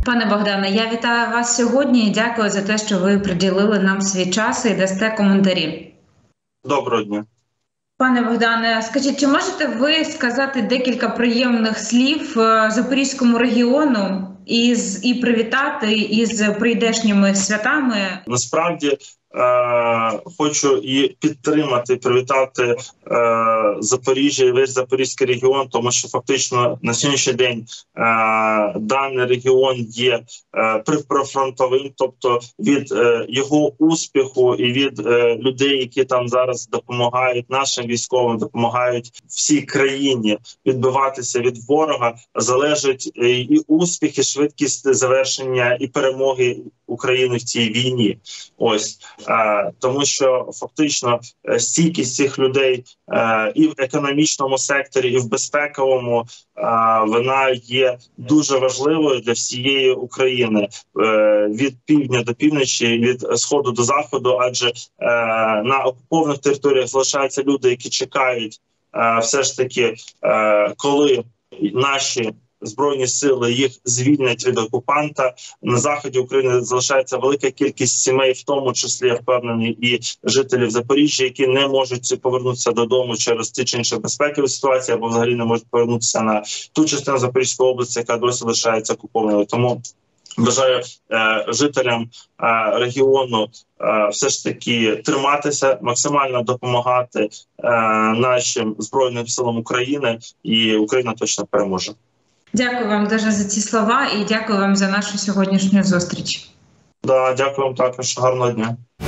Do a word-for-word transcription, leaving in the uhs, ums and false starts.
Пане Богдане, я вітаю вас сьогодні і дякую за те, що ви приділили нам свій час і дасте коментарі. Доброго дня. Пане Богдане, скажіть, чи можете ви сказати декілька приємних слів Запорізькому регіону із, і привітати із прийдешніми святами? Насправді, Е, хочу і підтримати, привітати е, Запоріжжя і весь Запорізький регіон, тому що фактично на сьогоднішній день е, даний регіон є е, прифронтовим, тобто від е, його успіху і від е, людей, які там зараз допомагають нашим військовим, допомагають всій країні відбиватися від ворога, залежить і успіх, і швидкість завершення і перемоги України в цій війні. Ось. Тому що фактично стійкість цих людей і в економічному секторі, і в безпековому, вона є дуже важливою для всієї України від півдня до півночі, від сходу до заходу, адже на окупованих територіях залишаються люди, які чекають все ж таки, коли наші Збройні сили їх звільнять від окупанта. На заході України залишається велика кількість сімей, в тому числі, я впевнений, і жителів Запоріжжя, які не можуть повернутися додому через ті чи інші безпекові ситуації, або взагалі не можуть повернутися на ту частину Запорізької області, яка досі лишається окупованою. Тому бажаю е, жителям е, регіону е, все ж таки триматися, максимально допомагати е, нашим Збройним силам України, і Україна точно переможе. Дякую вам дуже за ці слова і дякую вам за нашу сьогоднішню зустріч. Да, дякую вам також. Гарного дня.